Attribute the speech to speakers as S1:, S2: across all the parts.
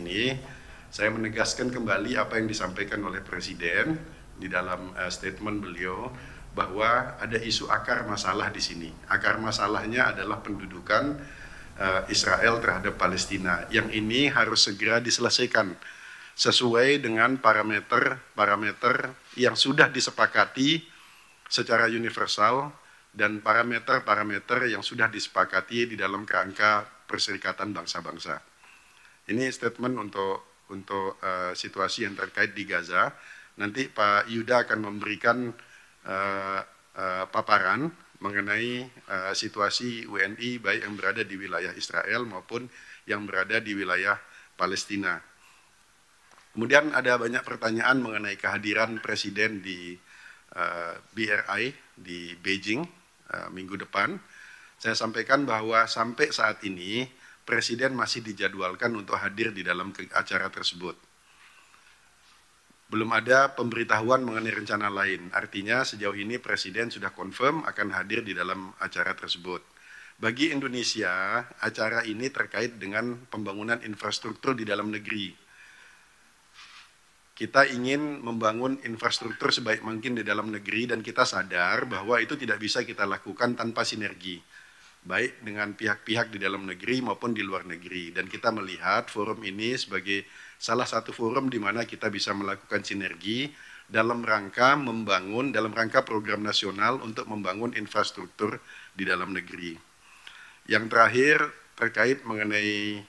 S1: ini, saya menegaskan kembali apa yang disampaikan oleh Presiden di dalam statement beliau, bahwa ada isu akar masalah di sini. Akar masalahnya adalah pendudukan Israel terhadap Palestina. Yang ini harus segera diselesaikan sesuai dengan parameter yang sudah disepakati secara universal dan parameter-parameter yang sudah disepakati di dalam kerangka Perserikatan Bangsa-Bangsa. Ini statement untuk situasi yang terkait di Gaza. Nanti Pak Yuda akan memberikan paparan mengenai situasi WNI baik yang berada di wilayah Israel maupun yang berada di wilayah Palestina. Kemudian ada banyak pertanyaan mengenai kehadiran Presiden di BRI di Beijing minggu depan. Saya sampaikan bahwa sampai saat ini Presiden masih dijadwalkan untuk hadir di dalam acara tersebut. Belum ada pemberitahuan mengenai rencana lain. Artinya sejauh ini Presiden sudah confirm akan hadir di dalam acara tersebut. Bagi Indonesia, acara ini terkait dengan pembangunan infrastruktur di dalam negeri. Kita ingin membangun infrastruktur sebaik mungkin di dalam negeri dan kita sadar bahwa itu tidak bisa kita lakukan tanpa sinergi, baik dengan pihak-pihak di dalam negeri maupun di luar negeri. Dan kita melihat forum ini sebagai salah satu forum di mana kita bisa melakukan sinergi dalam rangka program nasional untuk membangun infrastruktur di dalam negeri. Yang terakhir terkait mengenai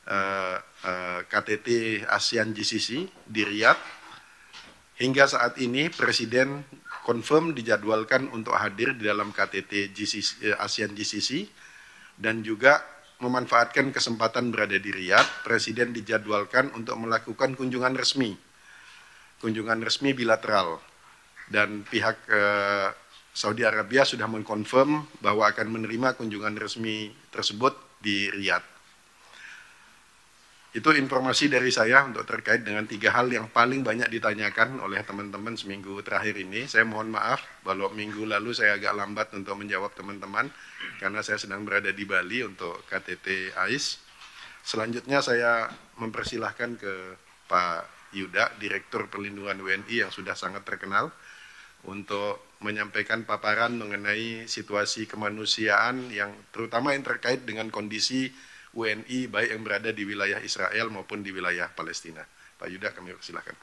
S1: KTT ASEAN GCC di Riyadh. Hingga saat ini Presiden confirm dijadwalkan untuk hadir di dalam KTT ASEAN GCC dan juga memanfaatkan kesempatan berada di Riyadh. Presiden dijadwalkan untuk melakukan kunjungan resmi bilateral, dan pihak Saudi Arabia sudah mengkonfirm bahwa akan menerima kunjungan resmi tersebut di Riyadh. Itu informasi dari saya untuk terkait dengan 3 hal yang paling banyak ditanyakan oleh teman-teman seminggu terakhir ini. Saya mohon maaf kalau minggu lalu saya agak lambat untuk menjawab teman-teman karena saya sedang berada di Bali untuk KTT AIS. Selanjutnya saya mempersilahkan ke Pak Yuda, Direktur Perlindungan WNI yang sudah sangat terkenal, untuk menyampaikan paparan mengenai situasi kemanusiaan yang terutama yang terkait dengan kondisi WNI baik yang berada di wilayah Israel maupun di wilayah Palestina. Pak Yuda, kami persilahkan.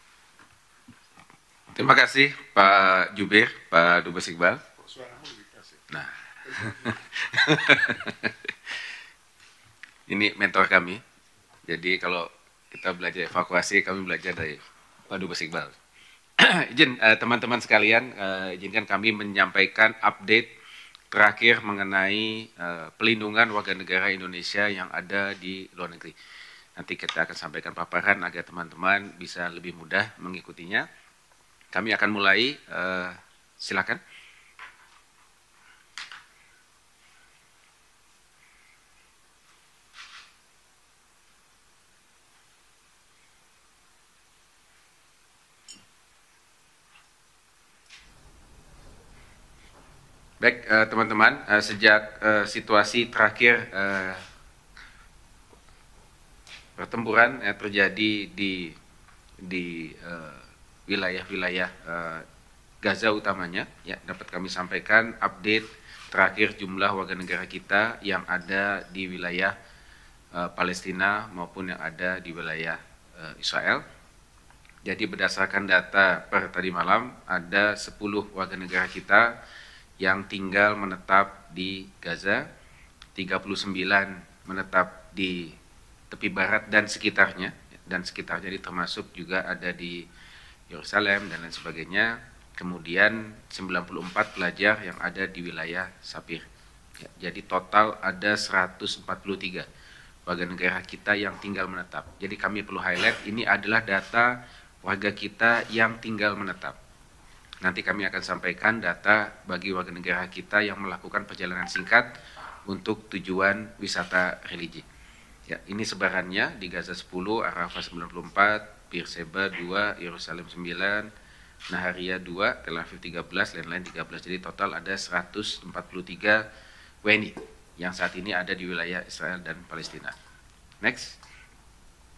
S2: Terima kasih Pak Jubir, Pak Dubes Iqbal. Nah, ini mentor kami. Jadi kalau kita belajar evakuasi, kami belajar dari Pak Dubes Iqbal. Izin teman-teman sekalian, izinkan kami menyampaikan update terakhir mengenai pelindungan warga negara Indonesia yang ada di luar negeri. Nanti kita akan sampaikan paparan agar teman-teman bisa lebih mudah mengikutinya. Kami akan mulai, silakan. Baik, teman-teman, sejak situasi terakhir pertempuran terjadi di wilayah-wilayah Gaza utamanya, ya, dapat kami sampaikan update terakhir jumlah warga negara kita yang ada di wilayah Palestina maupun yang ada di wilayah Israel. Jadi berdasarkan data per tadi malam, ada 10 warga negara kita yang tinggal menetap di Gaza, 39 menetap di tepi barat dan sekitarnya ini termasuk juga ada di Yerusalem dan lain sebagainya. Kemudian 94 pelajar yang ada di wilayah Sapir. Ya, jadi total ada 143 warga negara kita yang tinggal menetap. Jadi kami perlu highlight, ini adalah data warga kita yang tinggal menetap. Nanti kami akan sampaikan data bagi warga negara kita yang melakukan perjalanan singkat untuk tujuan wisata religi. Ya, ini sebarannya di Gaza 10, Arafah 94, Beersheba 2, Yerusalem 9, Naharia 2, Tel Aviv 13, lain-lain 13. Jadi total ada 143 WNI yang saat ini ada di wilayah Israel dan Palestina. Next.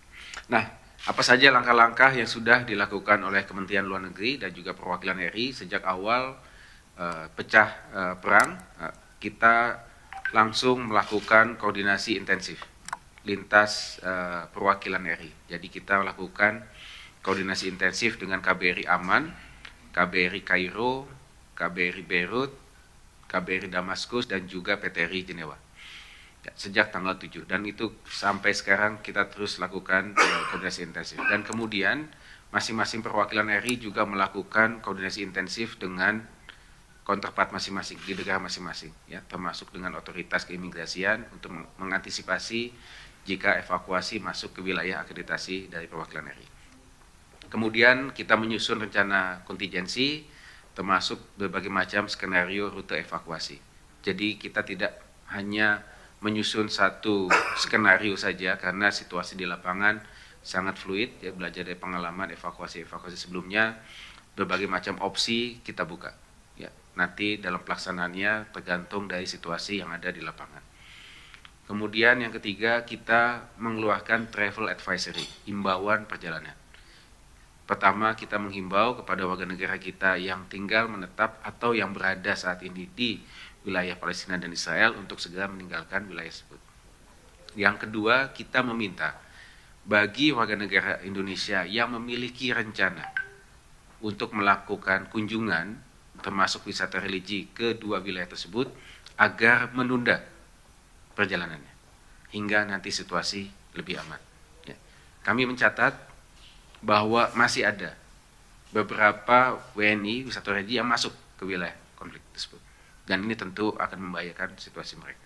S2: Nah, apa saja langkah-langkah yang sudah dilakukan oleh Kementerian Luar Negeri dan juga perwakilan RI sejak awal pecah perang, kita langsung melakukan koordinasi intensif lintas perwakilan RI. Jadi kita melakukan koordinasi intensif dengan KBRI Aman, KBRI Kairo, KBRI Beirut, KBRI Damaskus, dan juga PTRI Jenewa. Ya, sejak tanggal 7, dan itu sampai sekarang kita terus lakukan koordinasi intensif. Dan kemudian masing-masing perwakilan RI juga melakukan koordinasi intensif dengan counterpart masing-masing di negara masing-masing, ya, termasuk dengan otoritas keimigrasian untuk mengantisipasi jika evakuasi masuk ke wilayah akreditasi dari perwakilan RI. Kemudian kita menyusun rencana kontingensi termasuk berbagai macam skenario rute evakuasi. Jadi kita tidak hanya menyusun satu skenario saja karena situasi di lapangan sangat fluid, ya, belajar dari pengalaman evakuasi sebelumnya, berbagai macam opsi kita buka. Ya, nanti dalam pelaksanaannya tergantung dari situasi yang ada di lapangan. Kemudian yang ketiga, kita mengeluarkan travel advisory, imbauan perjalanan. Pertama, kita menghimbau kepada warga negara kita yang tinggal menetap atau yang berada saat ini di wilayah Palestina dan Israel untuk segera meninggalkan wilayah tersebut. Yang kedua, kita meminta bagi warga negara Indonesia yang memiliki rencana untuk melakukan kunjungan termasuk wisata religi ke dua wilayah tersebut agar menunda perjalanannya hingga nanti situasi lebih aman. Ya. Kami mencatat bahwa masih ada beberapa WNI wisata religi yang masuk ke wilayah konflik tersebut. Dan ini tentu akan membahayakan situasi mereka.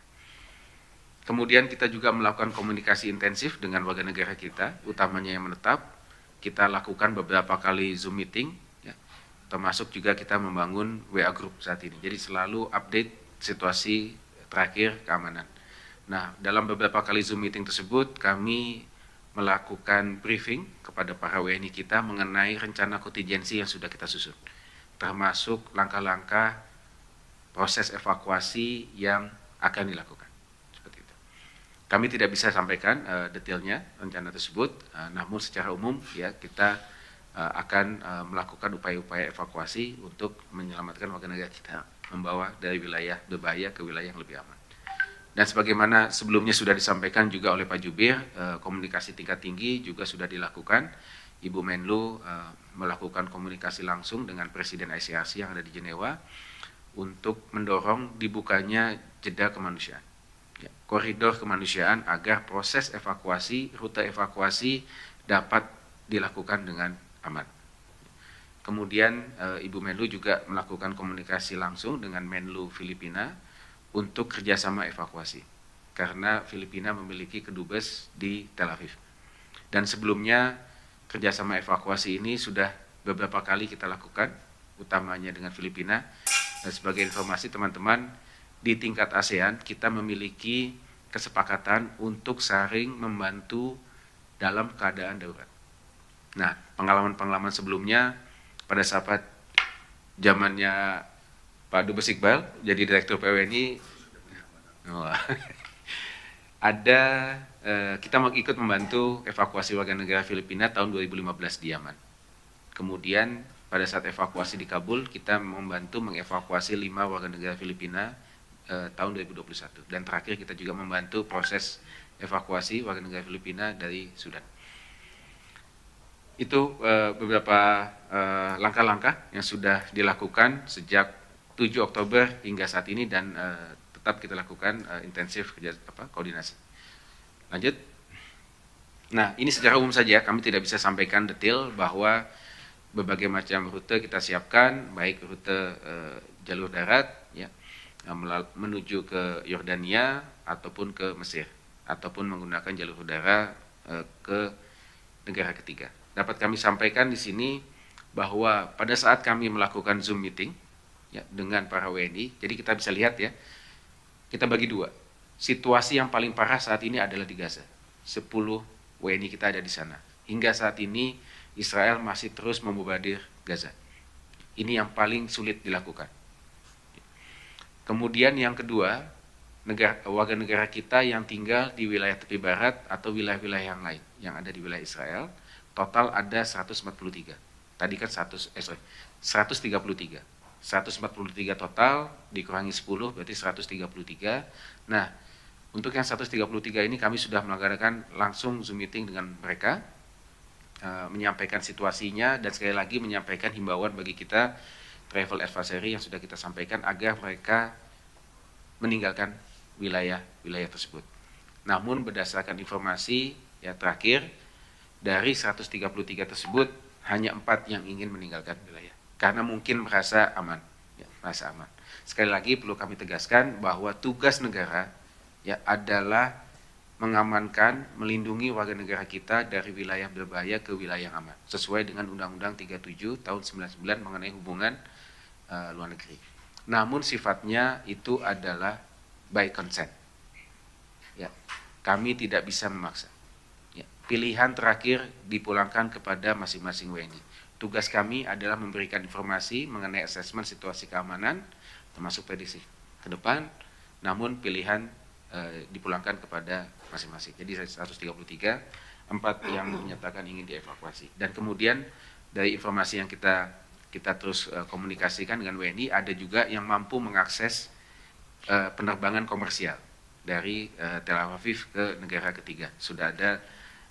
S2: Kemudian kita juga melakukan komunikasi intensif dengan warga negara kita, utamanya yang menetap. Kita lakukan beberapa kali Zoom meeting, ya, termasuk juga kita membangun WA Group saat ini. Jadi selalu update situasi terakhir keamanan. Nah, dalam beberapa kali Zoom meeting tersebut, kami melakukan briefing kepada para WNI kita mengenai rencana kontingensi yang sudah kita susun, termasuk langkah-langkah proses evakuasi yang akan dilakukan. Seperti itu. Kami tidak bisa sampaikan detailnya rencana tersebut, namun secara umum ya kita akan melakukan upaya-upaya evakuasi untuk menyelamatkan warga negara kita, membawa dari wilayah berbahaya ke wilayah yang lebih aman. Dan sebagaimana sebelumnya sudah disampaikan juga oleh Pak Jubir, komunikasi tingkat tinggi juga sudah dilakukan. Ibu Menlu melakukan komunikasi langsung dengan Presiden ICRC yang ada di Jenewa untuk mendorong dibukanya jeda kemanusiaan, ya, koridor kemanusiaan agar proses evakuasi, rute evakuasi dapat dilakukan dengan aman. Kemudian Ibu Menlu juga melakukan komunikasi langsung dengan Menlu Filipina untuk kerjasama evakuasi, karena Filipina memiliki kedubes di Tel Aviv. Dan sebelumnya kerjasama evakuasi ini sudah beberapa kali kita lakukan, utamanya dengan Filipina. Dan sebagai informasi teman-teman, di tingkat ASEAN kita memiliki kesepakatan untuk saling membantu dalam keadaan darurat. Nah, pengalaman-pengalaman sebelumnya pada saat zamannya Pak Dubes Iqbal jadi Direktur PWNI, kita ikut membantu evakuasi warga negara Filipina tahun 2015 di Yaman. Kemudian pada saat evakuasi di Kabul, kita membantu mengevakuasi 5 warga negara Filipina tahun 2021. Dan terakhir kita juga membantu proses evakuasi warga negara Filipina dari Sudan. Itu beberapa langkah-langkah yang sudah dilakukan sejak 7 Oktober hingga saat ini dan tetap kita lakukan intensif koordinasi. Lanjut. Nah, ini secara umum saja, kami tidak bisa sampaikan detail bahwa berbagai macam rute kita siapkan, baik rute jalur darat, ya, menuju ke Yordania ataupun ke Mesir, ataupun menggunakan jalur udara ke negara ketiga. Dapat kami sampaikan di sini bahwa pada saat kami melakukan Zoom meeting, ya, dengan para WNI, jadi kita bisa lihat ya, kita bagi dua. Situasi yang paling parah saat ini adalah di Gaza. 10 WNI kita ada di sana. Hingga saat ini Israel masih terus membombardir Gaza. Ini yang paling sulit dilakukan. Kemudian yang kedua, warga negara kita yang tinggal di wilayah tepi barat atau wilayah-wilayah yang lain yang ada di wilayah Israel. Total ada 143. Tadi kan 133. 143 total dikurangi 10 berarti 133. Nah, untuk yang 133 ini kami sudah melaksanakan langsung Zoom meeting dengan mereka, menyampaikan situasinya dan sekali lagi menyampaikan himbauan bagi kita travel advisory yang sudah kita sampaikan agar mereka meninggalkan wilayah tersebut. Namun berdasarkan informasi ya terakhir dari 133 tersebut hanya 4 yang ingin meninggalkan wilayah karena mungkin merasa aman, ya, merasa aman. Sekali lagi perlu kami tegaskan bahwa tugas negara ya adalah mengamankan, melindungi warga negara kita dari wilayah berbahaya ke wilayah yang aman sesuai dengan Undang-Undang 37 tahun 99 mengenai hubungan luar negeri. Namun sifatnya itu adalah by consent. Ya, kami tidak bisa memaksa. Ya, pilihan terakhir dipulangkan kepada masing-masing WNI. Tugas kami adalah memberikan informasi mengenai asesmen situasi keamanan, termasuk prediksi ke depan, namun pilihan dipulangkan kepada masing-masing. Jadi 133, 4 yang menyatakan ingin dievakuasi. Dan kemudian dari informasi yang kita terus komunikasikan dengan WNI, ada juga yang mampu mengakses penerbangan komersial dari Tel Aviv ke negara ketiga. Sudah ada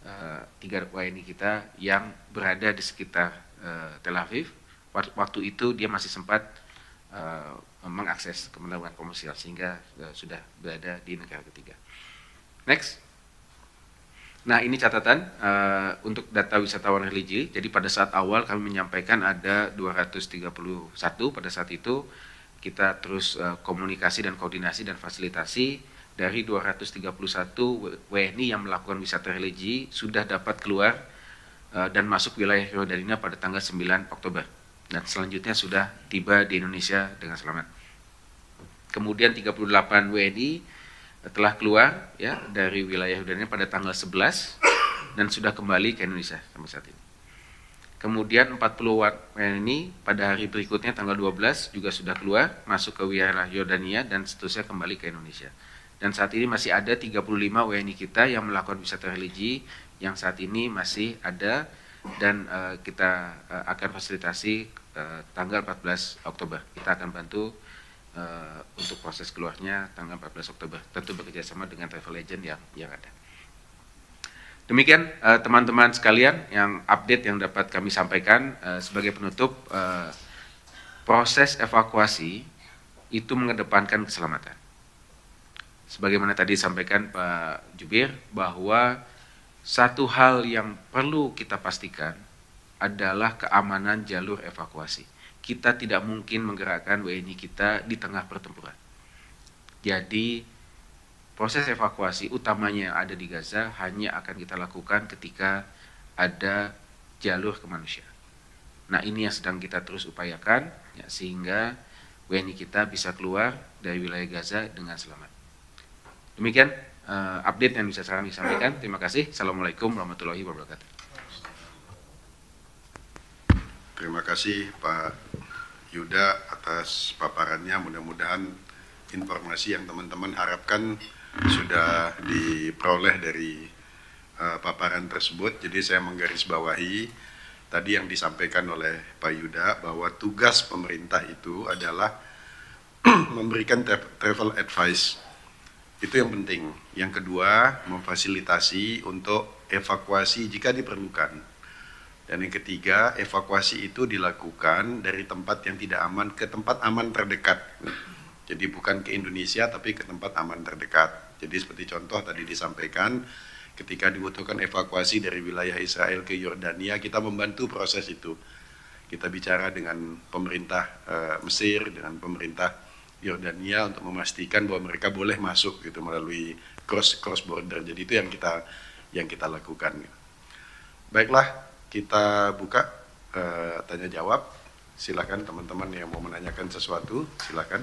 S2: 3 WNI kita yang berada di sekitar Tel Aviv. Waktu itu dia masih sempat mengakses penerbangan komersial sehingga sudah berada di negara ketiga. Next. Nah, ini catatan untuk data wisatawan religi. Jadi pada saat awal kami menyampaikan ada 231, pada saat itu kita terus komunikasi dan koordinasi dan fasilitasi. Dari 231 WNI yang melakukan wisata religi sudah dapat keluar dan masuk wilayah Yordania pada tanggal 9 Oktober. Dan selanjutnya sudah tiba di Indonesia dengan selamat. Kemudian 38 WNI telah keluar ya dari wilayah Yordania pada tanggal 11 dan sudah kembali ke Indonesia sampai saat ini. Kemudian 40 WNI pada hari berikutnya tanggal 12 juga sudah keluar masuk ke wilayah Yordania dan seterusnya kembali ke Indonesia. Dan saat ini masih ada 35 WNI kita yang melakukan wisata religi yang saat ini masih ada dan kita akan fasilitasi tanggal 14 Oktober. Kita akan bantu untuk proses keluarnya tanggal 14 Oktober. Tentu bekerjasama dengan travel agent yang ada. Demikian teman-teman sekalian yang update yang dapat kami sampaikan. Sebagai penutup, proses evakuasi itu mengedepankan keselamatan. Sebagaimana tadi disampaikan Pak Jubir bahwa satu hal yang perlu kita pastikan adalah keamanan jalur evakuasi. Kita tidak mungkin menggerakkan WNI kita di tengah pertempuran. Jadi proses evakuasi utamanya yang ada di Gaza hanya akan kita lakukan ketika ada jalur kemanusiaan. Nah, ini yang sedang kita terus upayakan ya, sehingga WNI kita bisa keluar dari wilayah Gaza dengan selamat. Demikian update yang bisa kami sampaikan. Terima kasih. Assalamualaikum warahmatullahi wabarakatuh.
S1: Terima kasih Pak Yuda atas paparannya. Mudah-mudahan informasi yang teman-teman harapkan sudah diperoleh dari paparan tersebut. Jadi saya menggarisbawahi tadi yang disampaikan oleh Pak Yuda bahwa tugas pemerintah itu adalah memberikan travel advice. Itu yang penting. Yang kedua, memfasilitasi untuk evakuasi jika diperlukan. Dan yang ketiga, evakuasi itu dilakukan dari tempat yang tidak aman ke tempat aman terdekat. Jadi bukan ke Indonesia tapi ke tempat aman terdekat. Jadi seperti contoh tadi disampaikan, ketika dibutuhkan evakuasi dari wilayah Israel ke Yordania, kita membantu proses itu. Kita bicara dengan pemerintah Mesir, dengan pemerintah Yordania untuk memastikan bahwa mereka boleh masuk gitu melalui cross border. Jadi itu yang kita lakukan. Baiklah, kita buka tanya jawab. Silakan teman-teman yang mau menanyakan sesuatu, silakan.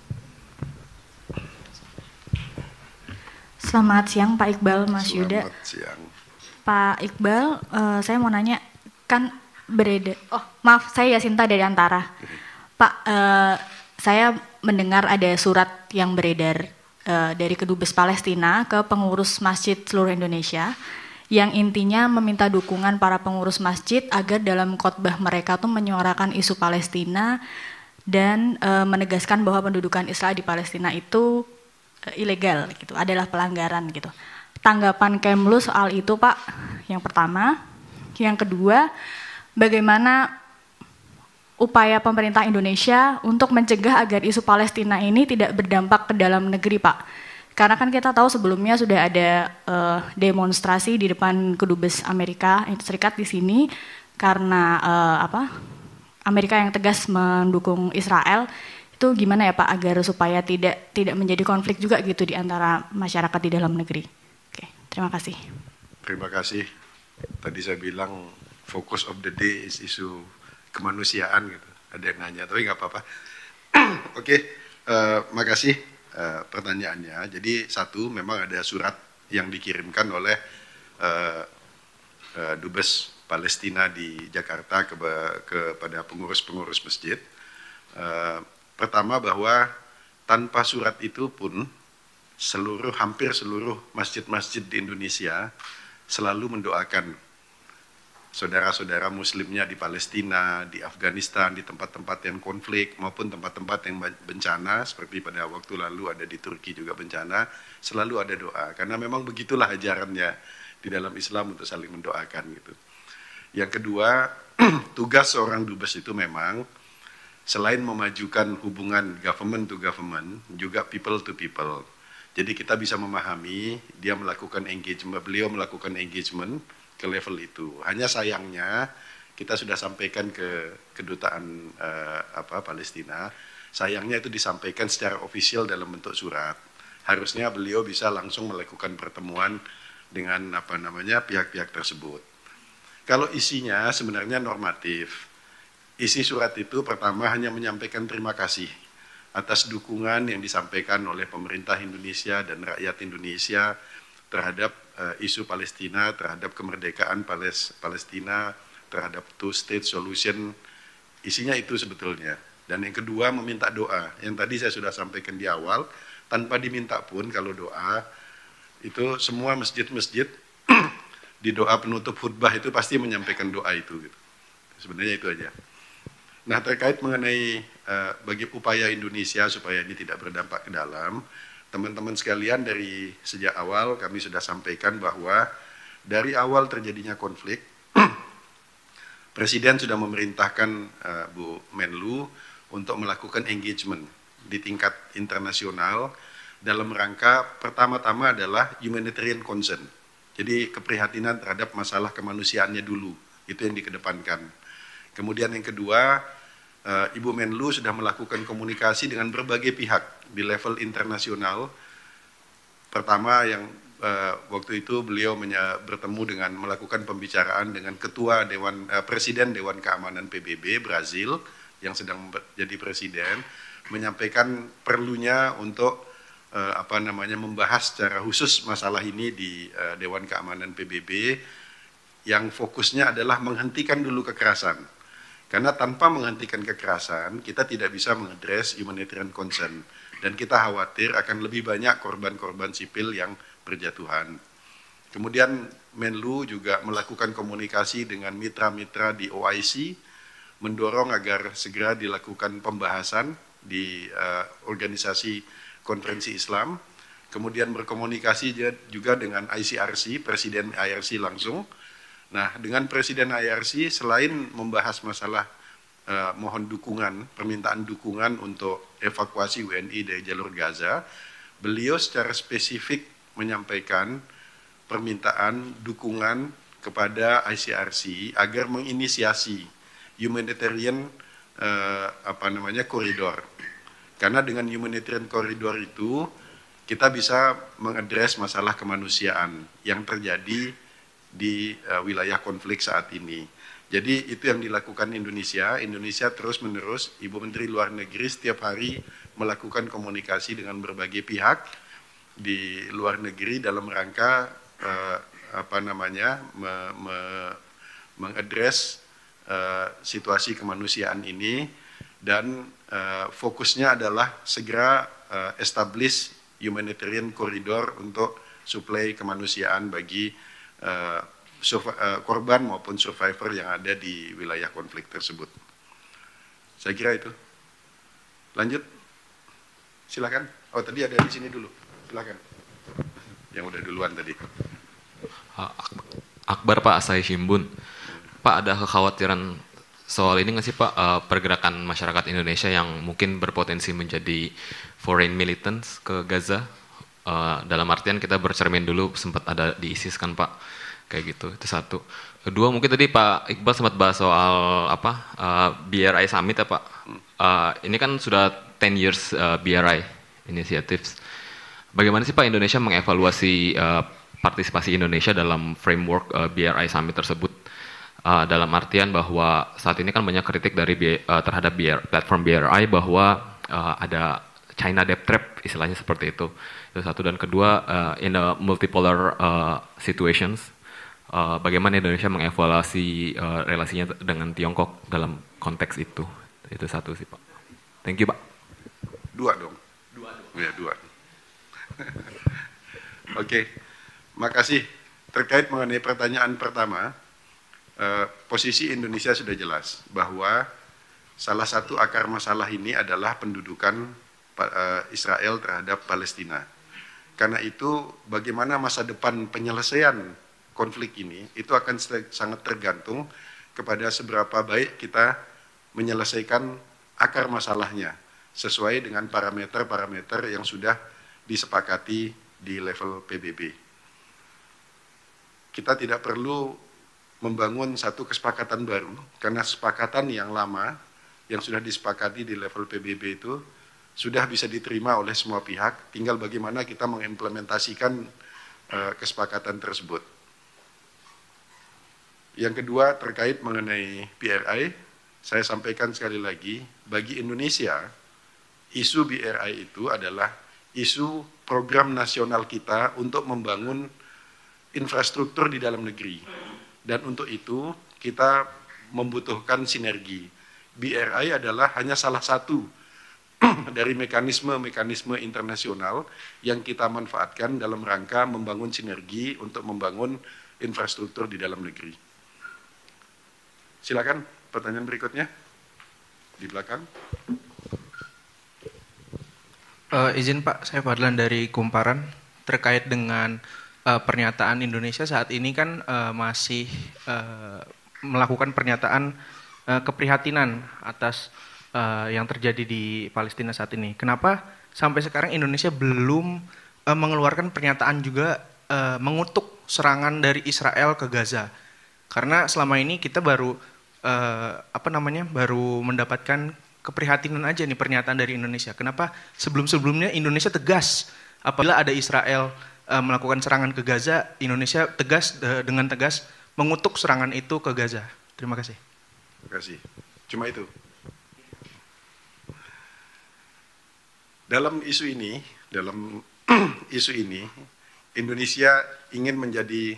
S3: Selamat siang Pak Iqbal, Mas Yuda.
S1: Selamat siang.
S3: Pak Iqbal, saya mau nanya, kan beredar. Oh, maaf, saya Yasinta dari Antara. Pak, saya mendengar ada surat yang beredar dari Kedubes Palestina ke pengurus masjid seluruh Indonesia, yang intinya meminta dukungan para pengurus masjid agar dalam khotbah mereka tuh menyuarakan isu Palestina dan menegaskan bahwa pendudukan Israel di Palestina itu ilegal gitu, adalah pelanggaran gitu. Tanggapan Kemlu soal itu, Pak, yang pertama. Yang kedua, bagaimana upaya pemerintah Indonesia untuk mencegah agar isu Palestina ini tidak berdampak ke dalam negeri, Pak? Karena kan kita tahu sebelumnya sudah ada demonstrasi di depan Kedubes Amerika Serikat di sini karena Amerika yang tegas mendukung Israel. Itu gimana ya Pak agar supaya tidak menjadi konflik juga gitu di antara masyarakat di dalam negeri? Oke, terima kasih.
S1: Terima kasih. Tadi saya bilang focus of the day is isu kemanusiaan gitu. Ada yang nanya, tapi nggak apa-apa. Oke, makasih pertanyaannya. Jadi satu, memang ada surat yang dikirimkan oleh Dubes Palestina di Jakarta kepada pengurus-pengurus masjid. Pertama bahwa tanpa surat itu pun hampir seluruh masjid-masjid di Indonesia selalu mendoakan saudara-saudara muslimnya di Palestina, di Afghanistan, di tempat-tempat yang konflik maupun tempat-tempat yang bencana seperti pada waktu lalu ada di Turki juga bencana, selalu ada doa karena memang begitulah ajarannya di dalam Islam untuk saling mendoakan gitu. Yang kedua, tugas seorang dubes itu memang selain memajukan hubungan government to government, juga people to people. Jadi kita bisa memahami beliau melakukan engagement ke level itu. Hanya sayangnya kita sudah sampaikan ke kedutaan Palestina, sayangnya itu disampaikan secara ofisial dalam bentuk surat. Harusnya beliau bisa langsung melakukan pertemuan dengan pihak-pihak tersebut. Kalau isinya sebenarnya normatif. Isi surat itu pertama hanya menyampaikan terima kasih atas dukungan yang disampaikan oleh pemerintah Indonesia dan rakyat Indonesia terhadap isu Palestina, terhadap kemerdekaan Palestina, terhadap two-state solution. Isinya itu sebetulnya. Dan yang kedua meminta doa. Yang tadi saya sudah sampaikan di awal, tanpa diminta pun kalau doa, itu semua masjid-masjid di doa penutup khutbah itu pasti menyampaikan doa itu. Gitu. Sebenarnya itu aja. Nah, terkait mengenai bagi upaya Indonesia supaya ini tidak berdampak ke dalam, teman-teman sekalian dari sejak awal kami sudah sampaikan bahwa dari awal terjadinya konflik, Presiden sudah memerintahkan Bu Menlu untuk melakukan engagement di tingkat internasional dalam rangka pertama-tama adalah humanitarian concern. Jadi keprihatinan terhadap masalah kemanusiaannya dulu, itu yang dikedepankan. Kemudian yang kedua, Ibu Menlu sudah melakukan komunikasi dengan berbagai pihak di level internasional. Pertama yang waktu itu beliau bertemu dengan melakukan pembicaraan dengan Ketua Presiden Dewan Keamanan PBB Brazil yang sedang jadi presiden, menyampaikan perlunya untuk membahas secara khusus masalah ini di Dewan Keamanan PBB yang fokusnya adalah menghentikan dulu kekerasan. Karena tanpa menghentikan kekerasan, kita tidak bisa mengadres humanitarian concern. Dan kita khawatir akan lebih banyak korban-korban sipil yang berjatuhan. Kemudian Menlu juga melakukan komunikasi dengan mitra-mitra di OIC, mendorong agar segera dilakukan pembahasan di organisasi konferensi Islam. Kemudian berkomunikasi juga dengan ICRC, Presiden IRC langsung. Nah, dengan Presiden IRC selain membahas masalah mohon dukungan, permintaan dukungan untuk evakuasi WNI dari jalur Gaza, beliau secara spesifik menyampaikan permintaan dukungan kepada ICRC agar menginisiasi humanitarian koridor. Karena dengan humanitarian koridor itu kita bisa mengadres masalah kemanusiaan yang terjadi di wilayah konflik saat ini. Jadi itu yang dilakukan Indonesia. Indonesia terus-menerus, Ibu Menteri Luar Negeri setiap hari melakukan komunikasi dengan berbagai pihak di luar negeri dalam rangka mengadres situasi kemanusiaan ini dan fokusnya adalah segera establish humanitarian corridor untuk suplai kemanusiaan bagi korban maupun survivor yang ada di wilayah konflik tersebut. Saya kira itu. Lanjut. Silakan. Oh, tadi ada di sini dulu. Silakan. Yang udah duluan tadi.
S4: Akbar Pak, Asahi Shimbun. Pak, ada kekhawatiran soal ini nggak sih Pak, pergerakan masyarakat Indonesia yang mungkin berpotensi menjadi foreign militants ke Gaza? Dalam artian kita bercermin dulu sempat ada di ISIS kan Pak, kayak gitu. Itu satu. Kedua, mungkin tadi Pak Iqbal sempat bahas soal BRI Summit ya Pak. Ini kan sudah 10 years BRI initiatives. Bagaimana sih Pak Indonesia mengevaluasi partisipasi Indonesia dalam framework BRI Summit tersebut? Dalam artian bahwa saat ini kan banyak kritik dari terhadap platform BRI bahwa ada China debt trap, istilahnya seperti itu. Itu satu. Dan kedua, in a multipolar situations, bagaimana Indonesia mengevaluasi relasinya dengan Tiongkok dalam konteks itu. Itu satu sih Pak. Thank you Pak.
S1: Dua dong. Ya, dua. Oke, makasih. Terkait mengenai pertanyaan pertama, posisi Indonesia sudah jelas bahwa salah satu akar masalah ini adalah pendudukan Israel terhadap Palestina. Karena itu bagaimana masa depan penyelesaian konflik ini itu akan sangat tergantung kepada seberapa baik kita menyelesaikan akar masalahnya sesuai dengan parameter-parameter yang sudah disepakati di level PBB. Kita tidak perlu membangun satu kesepakatan baru, karena kesepakatan yang lama yang sudah disepakati di level PBB itu sudah bisa diterima oleh semua pihak, tinggal bagaimana kita mengimplementasikan kesepakatan tersebut. Yang kedua, terkait mengenai BRI, saya sampaikan sekali lagi, bagi Indonesia, isu BRI itu adalah isu program nasional kita untuk membangun infrastruktur di dalam negeri. Dan untuk itu kita membutuhkan sinergi. BRI adalah hanya salah satu dari mekanisme-mekanisme internasional yang kita manfaatkan dalam rangka membangun sinergi untuk membangun infrastruktur di dalam negeri. Silakan pertanyaan berikutnya di belakang.
S5: Izin Pak, saya Fadlan dari Kumparan terkait dengan pernyataan Indonesia saat ini kan masih melakukan pernyataan keprihatinan atas yang terjadi di Palestina saat ini. Kenapa sampai sekarang Indonesia belum mengeluarkan pernyataan juga mengutuk serangan dari Israel ke Gaza? Karena selama ini kita baru baru mendapatkan keprihatinan aja nih pernyataan dari Indonesia. Kenapa sebelum-sebelumnya Indonesia tegas apabila ada Israel melakukan serangan ke Gaza, Indonesia dengan tegas mengutuk serangan itu ke Gaza. Terima kasih.
S1: Terima kasih. Cuma itu. Dalam isu ini, Indonesia ingin menjadi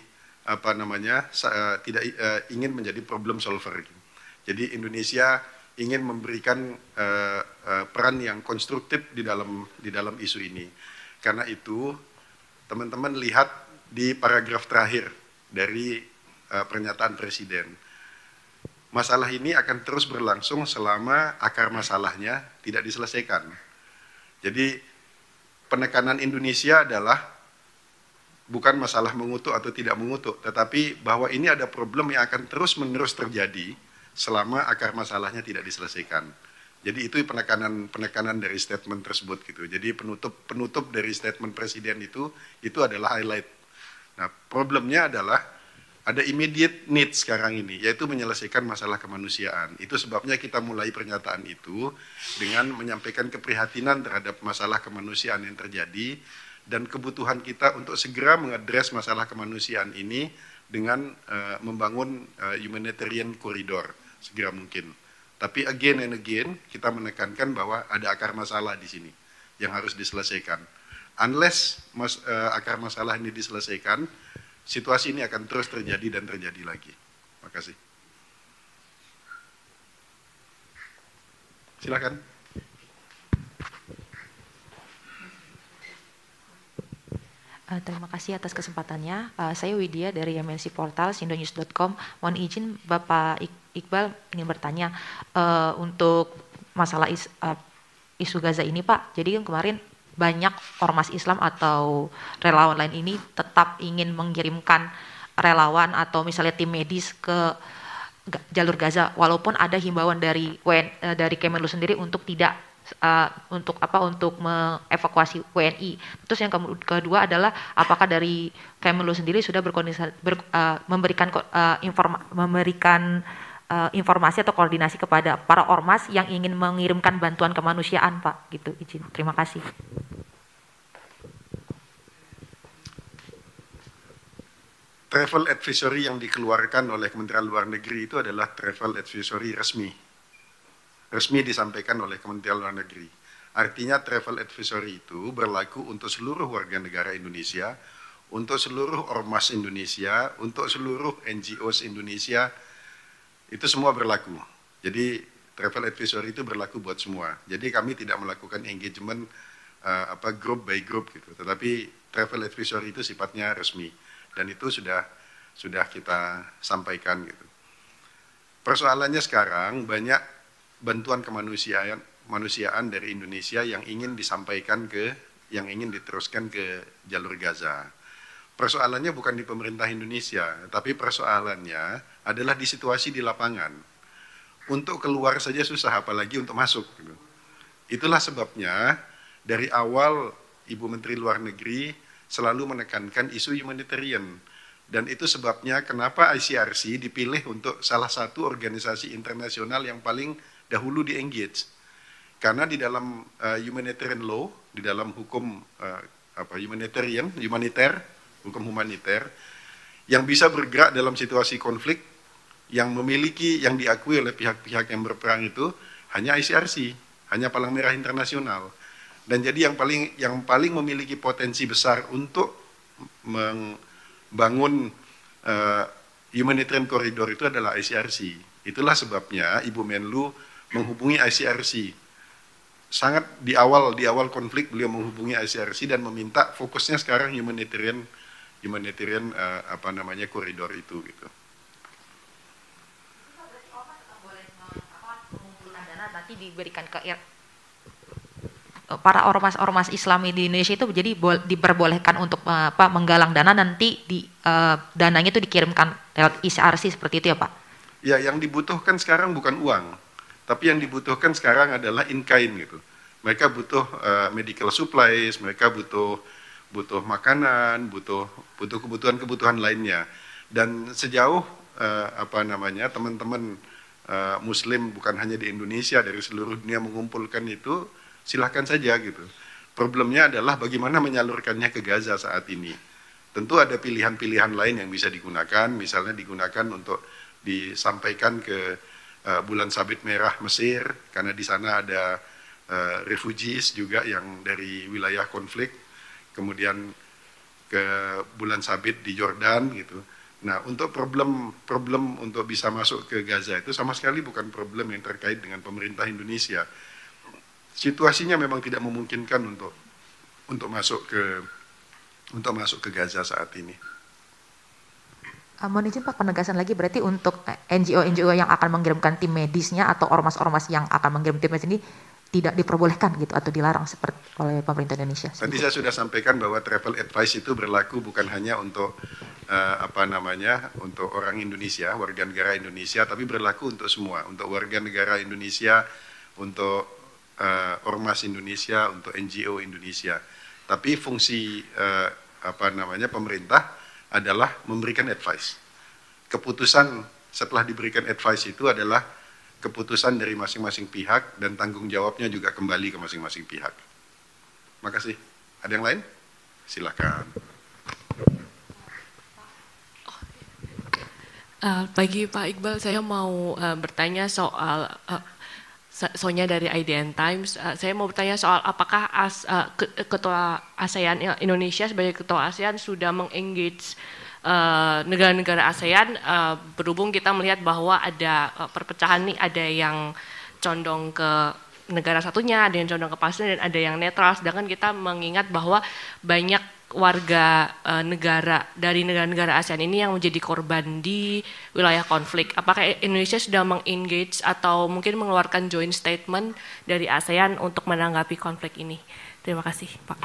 S1: ingin menjadi problem solver. Jadi Indonesia ingin memberikan peran yang konstruktif di dalam isu ini. Karena itu teman-teman lihat di paragraf terakhir dari pernyataan Presiden. Masalah ini akan terus berlangsung selama akar masalahnya tidak diselesaikan. Jadi penekanan Indonesia adalah bukan masalah mengutuk atau tidak mengutuk, tetapi bahwa ini ada problem yang akan terus-menerus terjadi selama akar masalahnya tidak diselesaikan. Jadi itu penekanan dari statement tersebut gitu. Jadi penutup dari statement Presiden itu adalah highlight. Nah, problemnya adalah ada immediate need sekarang ini, yaitu menyelesaikan masalah kemanusiaan. Itu sebabnya kita mulai pernyataan itu dengan menyampaikan keprihatinan terhadap masalah kemanusiaan yang terjadi dan kebutuhan kita untuk segera mengadres masalah kemanusiaan ini dengan membangun humanitarian corridor segera mungkin. Tapi again and again kita menekankan bahwa ada akar masalah di sini yang harus diselesaikan. Unless akar masalah ini diselesaikan, situasi ini akan terus terjadi dan terjadi lagi. Terima kasih. Silakan.
S6: Terima kasih atas kesempatannya. Saya Widya dari MNC Portal, sindonews.com. Mohon izin Bapak Iqbal ingin bertanya untuk masalah isu Gaza ini Pak. Jadi kan kemarin banyak ormas Islam atau relawan lain ini tetap ingin mengirimkan relawan atau misalnya tim medis ke jalur Gaza, walaupun ada himbauan dari Kemenlu sendiri untuk tidak untuk mengevakuasi WNI. Terus yang kedua adalah apakah dari Kemenlu sendiri sudah memberikan informasi atau koordinasi kepada para ormas yang ingin mengirimkan bantuan kemanusiaan, Pak? Gitu, izin. Terima kasih.
S1: Travel advisory yang dikeluarkan oleh Kementerian Luar Negeri itu adalah travel advisory resmi disampaikan oleh Kementerian Luar Negeri. Artinya travel advisory itu berlaku untuk seluruh warga negara Indonesia, untuk seluruh ormas Indonesia, untuk seluruh NGOs Indonesia, itu semua berlaku. Jadi travel advisory itu berlaku buat semua. Jadi kami tidak melakukan engagement group by group gitu, tetapi travel advisory itu sifatnya resmi dan itu sudah kita sampaikan gitu. Persoalannya sekarang banyak bantuan kemanusiaan dari Indonesia yang ingin diteruskan ke jalur Gaza. Persoalannya bukan di pemerintah Indonesia, tapi persoalannya adalah di situasi di lapangan. Untuk keluar saja susah, apalagi untuk masuk. Gitu. Itulah sebabnya dari awal Ibu Menteri Luar Negeri selalu menekankan isu humanitarian. Dan itu sebabnya kenapa ICRC dipilih untuk salah satu organisasi internasional yang paling dahulu di-engage. Karena di dalam humanitarian law, di dalam hukum hukum humaniter, yang bisa bergerak dalam situasi konflik, yang diakui oleh pihak-pihak yang berperang itu, hanya ICRC, hanya Palang Merah Internasional. Dan jadi yang paling memiliki potensi besar untuk membangun humanitarian corridor itu adalah ICRC. Itulah sebabnya Ibu Menlu menghubungi ICRC. Sangat di awal konflik beliau menghubungi ICRC dan meminta fokusnya sekarang humanitarian koridor itu gitu.
S6: Mengumpulkan dana nanti diberikan ke para ormas Islam di Indonesia itu jadi diperbolehkan untuk menggalang dana, nanti dananya itu dikirimkan lewat ICRC seperti itu ya Pak?
S1: Ya, yang dibutuhkan sekarang bukan uang. Tapi yang dibutuhkan sekarang adalah in kind gitu. Mereka butuh medical supplies, mereka butuh makanan, butuh kebutuhan lainnya. Dan sejauh teman-teman Muslim bukan hanya di Indonesia, dari seluruh dunia mengumpulkan itu, silahkan saja gitu. Problemnya adalah bagaimana menyalurkannya ke Gaza saat ini. Tentu ada pilihan-pilihan lain yang bisa digunakan, misalnya digunakan untuk disampaikan ke Bulan Sabit Merah Mesir, karena di sana ada refugees juga yang dari wilayah konflik, kemudian ke Bulan Sabit di Jordan gitu. Nah, untuk problem untuk bisa masuk ke Gaza itu sama sekali bukan problem yang terkait dengan pemerintah Indonesia. Situasinya memang tidak memungkinkan untuk masuk ke Gaza saat ini.
S6: Mohon izin Pak, penegasan lagi, berarti untuk NGO yang akan mengirimkan tim medisnya atau ormas-ormas yang akan mengirim tim medis ini tidak diperbolehkan gitu atau dilarang seperti oleh pemerintah Indonesia?
S1: Tadi saya sudah sampaikan bahwa travel advice itu berlaku bukan hanya untuk untuk orang Indonesia, warga negara Indonesia, tapi berlaku untuk semua, untuk warga negara Indonesia, untuk ormas Indonesia, untuk NGO Indonesia. Tapi fungsi pemerintah adalah memberikan advice. Keputusan setelah diberikan advice itu adalah keputusan dari masing-masing pihak dan tanggung jawabnya juga kembali ke masing-masing pihak. Makasih. Ada yang lain? Silakan.
S7: Pagi Pak Iqbal, saya mau bertanya soal Sonya dari IDN Times. Saya mau bertanya soal apakah Ketua ASEAN Indonesia sebagai Ketua ASEAN sudah mengengage negara-negara ASEAN, berhubung kita melihat bahwa ada perpecahan nih, ada yang condong ke negara satunya, ada yang condong ke Palestina, dan ada yang netral. Sedangkan kita mengingat bahwa banyak warga negara dari negara-negara ASEAN ini yang menjadi korban di wilayah konflik. Apakah Indonesia sudah mengengage atau mungkin mengeluarkan joint statement dari ASEAN untuk menanggapi konflik ini? Terima kasih, Pak.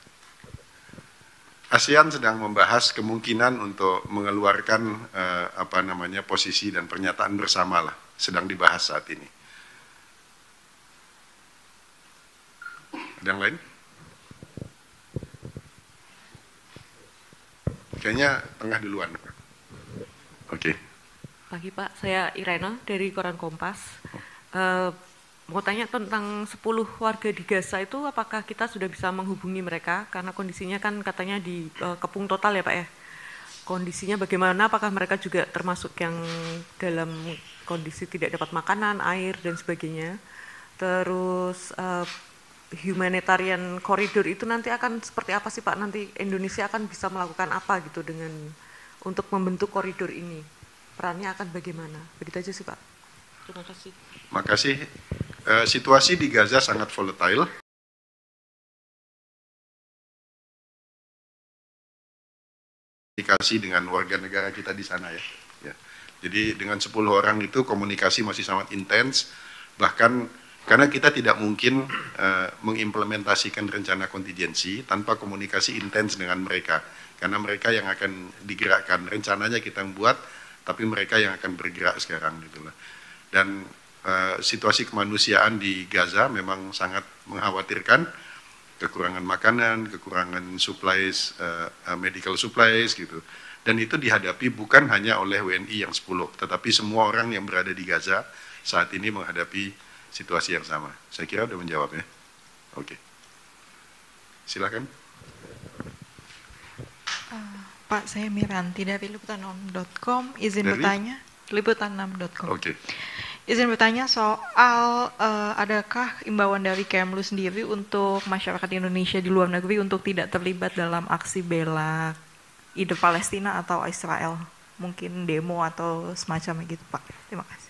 S1: ASEAN sedang membahas kemungkinan untuk mengeluarkan posisi dan pernyataan bersama lah, sedang dibahas saat ini. Ada yang lain? Kayaknya tengah duluan. Oke.
S8: Pagi Pak, saya Irena dari Koran Kompas. Mau tanya tentang 10 warga di Gaza itu, apakah kita sudah bisa menghubungi mereka? Karena kondisinya kan katanya dikepung total ya Pak ya. Kondisinya bagaimana? Apakah mereka juga termasuk yang dalam kondisi tidak dapat makanan, air dan sebagainya? Terus humanitarian corridor itu nanti akan seperti apa sih Pak? Nanti Indonesia akan bisa melakukan apa gitu untuk membentuk koridor ini? Perannya akan bagaimana? Begitu aja sih Pak. Terima kasih.
S1: Makasih. Situasi di Gaza sangat volatile. Komunikasi dengan warga negara kita di sana ya. Jadi dengan 10 orang itu komunikasi masih sangat intens, bahkan karena kita tidak mungkin mengimplementasikan rencana kontingensi tanpa komunikasi intens dengan mereka. Karena mereka yang akan digerakkan, rencananya kita buat, tapi mereka yang akan bergerak sekarang gitulah. Dan situasi kemanusiaan di Gaza memang sangat mengkhawatirkan, kekurangan makanan, kekurangan supplies, medical supplies gitu. Dan itu dihadapi bukan hanya oleh WNI yang 10, tetapi semua orang yang berada di Gaza saat ini menghadapi situasi yang sama. Saya kira sudah menjawab ya. Oke. Silakan.
S9: Pak, saya Miranti dari liputan6.com. Izin
S1: dari?
S9: bertanya, liputan6.com.
S1: Oke.
S9: Izin bertanya soal adakah imbauan dari Kemlu sendiri untuk masyarakat Indonesia di luar negeri untuk tidak terlibat dalam aksi bela ide Palestina atau Israel? Mungkin demo atau semacamnya gitu, Pak. Terima kasih.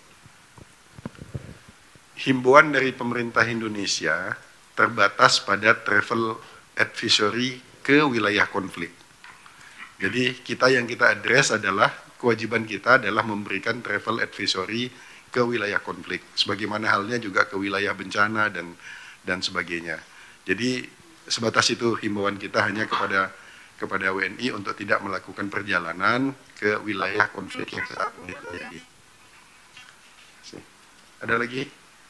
S1: Himbauan dari pemerintah Indonesia terbatas pada travel advisory ke wilayah konflik. Jadi yang kita address adalah kewajiban kita adalah memberikan travel advisory ke wilayah konflik, sebagaimana halnya juga ke wilayah bencana dan sebagainya. Jadi sebatas itu himbauan kita hanya kepada WNI untuk tidak melakukan perjalanan ke wilayah konflik yang saat ini terjadi. Ada lagi?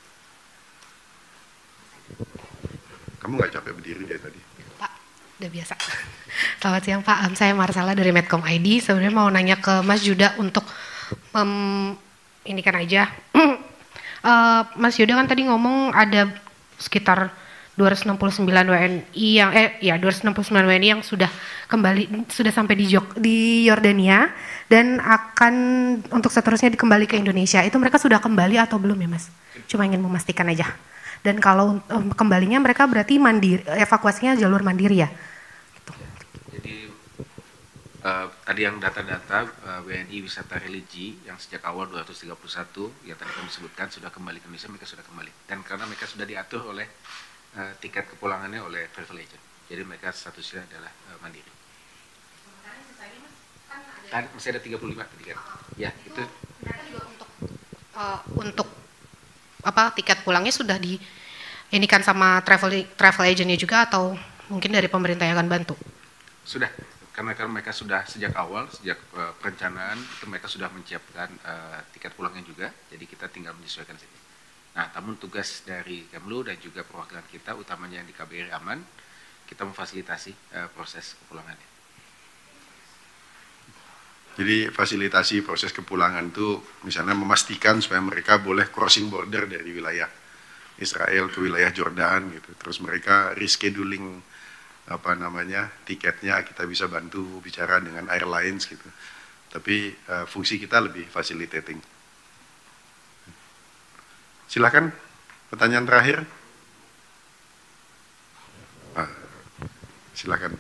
S1: Kamu nggak capek berdiri dari tadi?
S10: Pak, udah biasa. Selamat siang Pak, saya Marsala dari Medcom ID. Sebenarnya mau nanya ke Mas Yuda untuk ini kan aja. Mas Yuda kan tadi ngomong ada sekitar 269 WNI yang 269 WNI yang sudah sampai di Yordania dan akan untuk seterusnya dikembali ke Indonesia. Itu mereka sudah kembali atau belum ya Mas? Cuma ingin memastikan aja. Dan kalau kembalinya mereka berarti mandiri, evakuasinya jalur mandiri ya? Gitu.
S2: Jadi tadi yang data-data WNI wisata religi yang sejak awal 231 yang tadi kami sebutkan sudah kembali ke Indonesia, mereka sudah kembali. Dan karena mereka sudah diatur oleh tiket kepulangannya oleh travel agent, jadi mereka statusnya adalah mandiri. Masih ada 35 tadi kan? Ya itu.
S10: Mereka juga untuk tiket pulangnya sudah ini kan sama travel agentnya juga atau mungkin dari pemerintah yang akan bantu?
S2: Sudah, karena mereka sudah sejak awal, sejak perencanaan itu mereka sudah menyiapkan tiket pulangnya juga, jadi kita tinggal menyesuaikan saja. Nah, namun tugas dari Kemlu dan juga perwakilan kita, utamanya yang di KBRI Aman, kita memfasilitasi proses kepulangannya.
S1: Jadi fasilitasi proses kepulangan itu misalnya memastikan supaya mereka boleh crossing border dari wilayah Israel ke wilayah Jordan gitu. Terus mereka rescheduling tiketnya kita bisa bantu bicara dengan airlines gitu. Tapi fungsi kita lebih facilitating. Silakan pertanyaan terakhir. Silakan.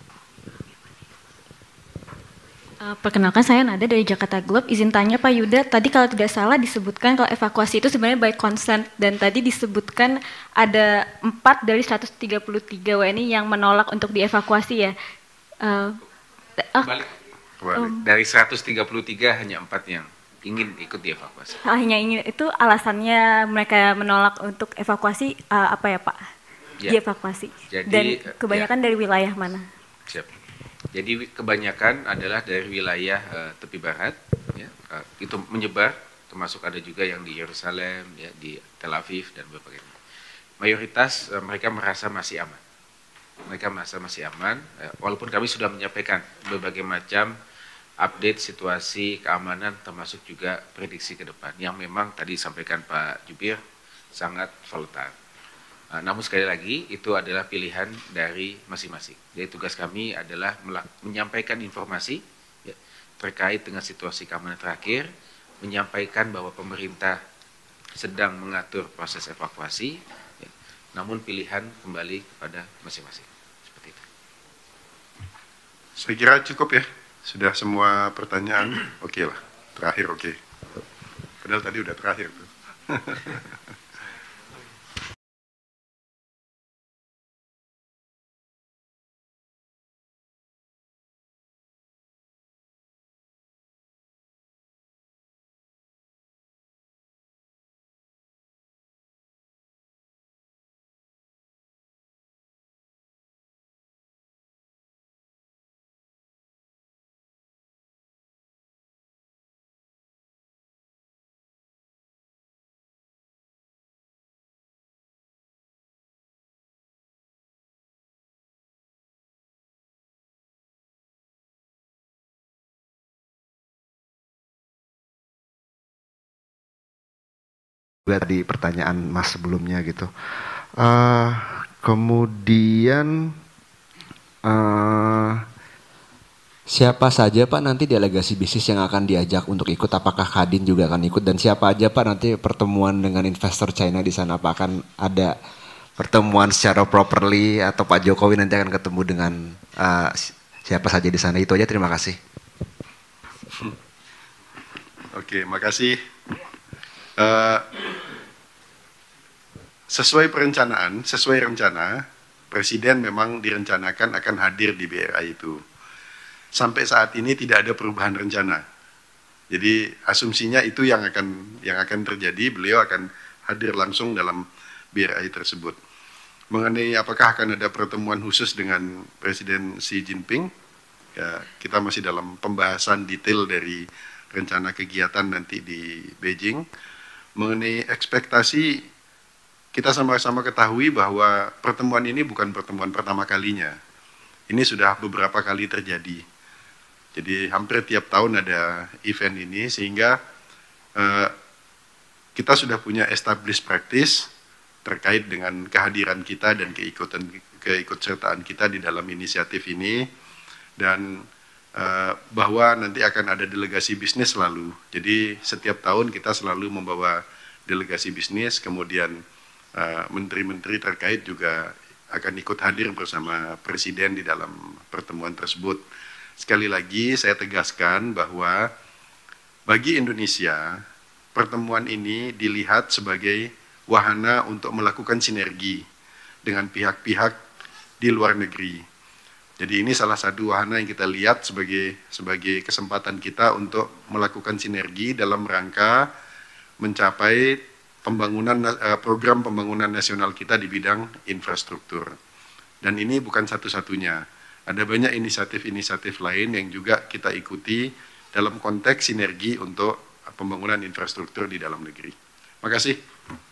S11: Perkenalkan saya Nada dari Jakarta Globe. Izin tanya Pak Yuda, tadi kalau tidak salah disebutkan kalau evakuasi itu sebenarnya by consent dan tadi disebutkan ada 4 dari 133 WNI yang menolak untuk dievakuasi ya.
S2: Balik. Dari 133 hanya 4 yang ingin ikut dievakuasi.
S11: Hanya ingin, itu alasannya mereka menolak untuk evakuasi apa ya Pak?
S2: Ya.
S11: Dievakuasi.
S2: Jadi,
S11: dan kebanyakan dari wilayah mana?
S2: Siap. Jadi kebanyakan adalah dari wilayah tepi barat, ya, itu menyebar, termasuk ada juga yang di Yerusalem, ya, di Tel Aviv dan berbagai. Mayoritas mereka merasa masih aman. Mereka merasa masih aman, walaupun kami sudah menyampaikan berbagai macam update situasi keamanan, termasuk juga prediksi ke depan, yang memang tadi disampaikan Pak Jubir sangat volatile. Namun sekali lagi itu adalah pilihan dari masing-masing. Jadi tugas kami adalah menyampaikan informasi ya, terkait dengan situasi keamanan terakhir, menyampaikan bahwa pemerintah sedang mengatur proses evakuasi, ya, namun pilihan kembali kepada masing-masing. Seperti itu.
S1: Saya kira cukup ya, sudah semua pertanyaan oke lah, terakhir oke. Padahal tadi udah terakhir tuh.
S12: Tadi pertanyaan Mas sebelumnya gitu. Kemudian siapa saja Pak nanti delegasi bisnis yang akan diajak untuk ikut? Apakah Kadin juga akan ikut? Dan siapa aja Pak nanti pertemuan dengan investor China di sana? Apa akan ada pertemuan secara properly atau Pak Jokowi nanti akan ketemu dengan siapa saja di sana? Itu aja, terima kasih.
S1: Oke, makasih. Sesuai perencanaan, sesuai rencana, Presiden memang direncanakan akan hadir di BRI itu. Sampai saat ini tidak ada perubahan rencana. Jadi asumsinya itu yang akan terjadi, beliau akan hadir langsung dalam BRI tersebut. Mengenai apakah akan ada pertemuan khusus dengan Presiden Xi Jinping, ya, kita masih dalam pembahasan detail dari rencana kegiatan nanti di Beijing. Mengenai ekspektasi, kita sama-sama ketahui bahwa pertemuan ini bukan pertemuan pertama kalinya. Ini sudah beberapa kali terjadi. Jadi hampir tiap tahun ada event ini, sehingga kita sudah punya established practice terkait dengan kehadiran kita dan keikutsertaan kita di dalam inisiatif ini, dan bahwa nanti akan ada delegasi bisnis selalu. Jadi setiap tahun kita selalu membawa delegasi bisnis, kemudian menteri-menteri terkait juga akan ikut hadir bersama Presiden di dalam pertemuan tersebut. Sekali lagi saya tegaskan bahwa bagi Indonesia, pertemuan ini dilihat sebagai wahana untuk melakukan sinergi dengan pihak-pihak di luar negeri. Jadi ini salah satu wahana yang kita lihat sebagai kesempatan kita untuk melakukan sinergi dalam rangka mencapai program pembangunan nasional kita di bidang infrastruktur. Dan ini bukan satu-satunya. Ada banyak inisiatif-inisiatif lain yang juga kita ikuti dalam konteks sinergi untuk pembangunan infrastruktur di dalam negeri. Terima kasih.